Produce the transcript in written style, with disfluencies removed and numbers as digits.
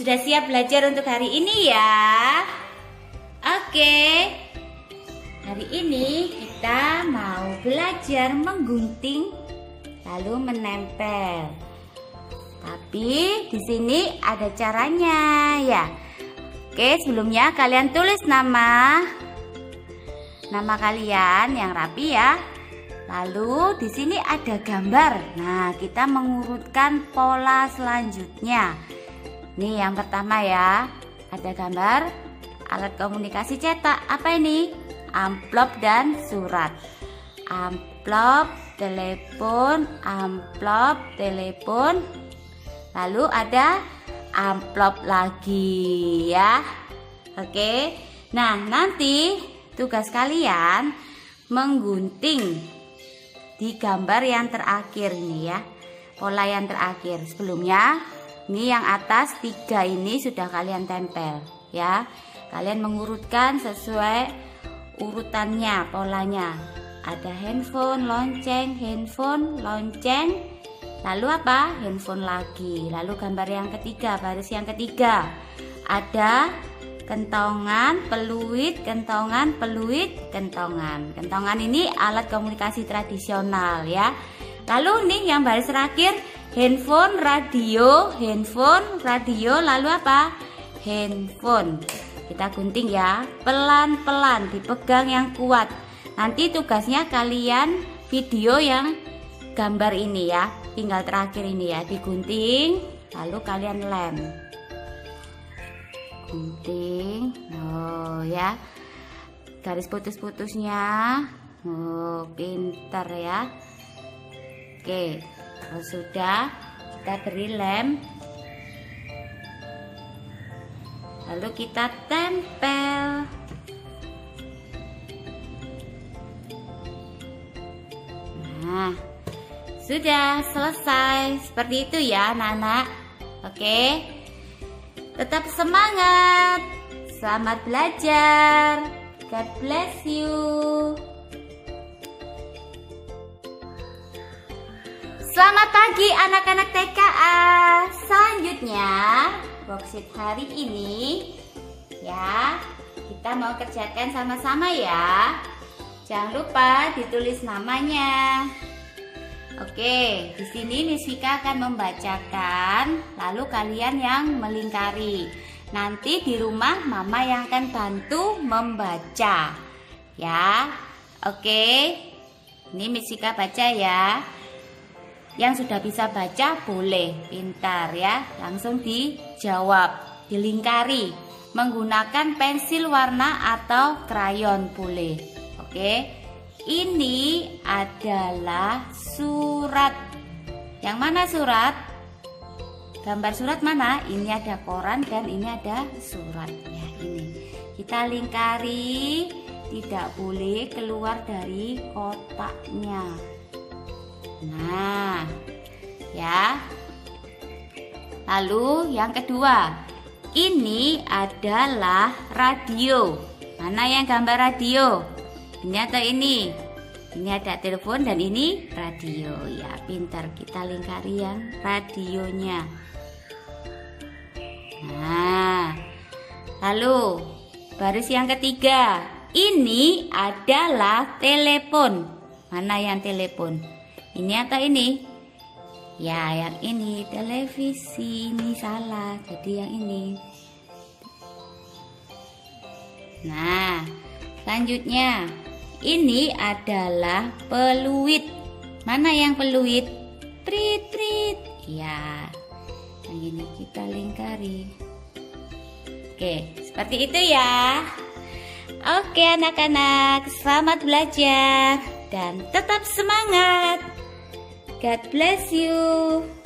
Sudah siap belajar untuk hari ini ya? Oke. Hari ini kita mau belajar menggunting lalu menempel. Tapi di sini ada caranya ya. Oke, sebelumnya kalian tulis nama kalian yang rapi ya. Lalu di sini ada gambar. Nah, kita mengurutkan pola selanjutnya. Nih yang pertama ya, ada gambar alat komunikasi cetak. Apa ini? Amplop dan surat. Amplop, telepon, amplop, telepon. Lalu ada amplop lagi ya. Oke. Nah, nanti tugas kalian menggunting di gambar yang terakhir ini ya. Pola yang terakhir. Sebelumnya ini yang atas 3 ini sudah kalian tempel ya. Kalian mengurutkan sesuai urutannya, polanya. Ada handphone, lonceng, handphone, lonceng. Lalu apa? Handphone lagi. Lalu gambar yang ketiga, baris yang ketiga. Ada kentongan, peluit, kentongan, peluit, kentongan. Kentongan ini alat komunikasi tradisional ya. Lalu nih yang baris terakhir, handphone, radio, lalu apa? Handphone. Kita gunting ya, pelan-pelan, dipegang yang kuat. Nanti tugasnya kalian video yang gambar ini ya, tinggal terakhir ini ya, digunting, lalu kalian lem. Gunting, oh ya, garis putus-putusnya, oh pintar ya. Oke, kalau sudah kita beri lem, lalu kita tempel. Nah, sudah selesai. Seperti itu ya anak-anak. Oke, tetap semangat. Selamat belajar. God bless you. Selamat pagi anak-anak TKA. Selanjutnya worksheet hari ini ya, kita mau kerjakan sama-sama ya. Jangan lupa ditulis namanya. Oke, di sini Miss Vika akan membacakan, lalu kalian yang melingkari. Nanti di rumah Mama yang akan bantu membaca. Ya. Oke. Ini Miss Vika baca ya. Yang sudah bisa baca boleh, pintar ya. Langsung dijawab, dilingkari. Menggunakan pensil warna atau krayon boleh. Oke. Ini adalah surat. Yang mana surat? Gambar surat mana? Ini ada koran dan ini ada surat. Ya, ini. Kita lingkari, tidak boleh keluar dari kotaknya. Nah, ya. Lalu yang kedua, ini adalah radio. Mana yang gambar radio? Ini atau ini? Ini ada telepon dan ini radio. Ya, pintar, kita lingkari yang radionya. Nah, lalu baris yang ketiga, ini adalah telepon. Mana yang telepon? Ini atau ini? Ya, yang ini televisi. Ini salah, jadi yang ini. Nah, selanjutnya ini adalah peluit. Mana yang peluit? Prit, prit. Ya, yang ini kita lingkari. Oke, seperti itu ya. Oke anak-anak, selamat belajar dan tetap semangat. God bless you.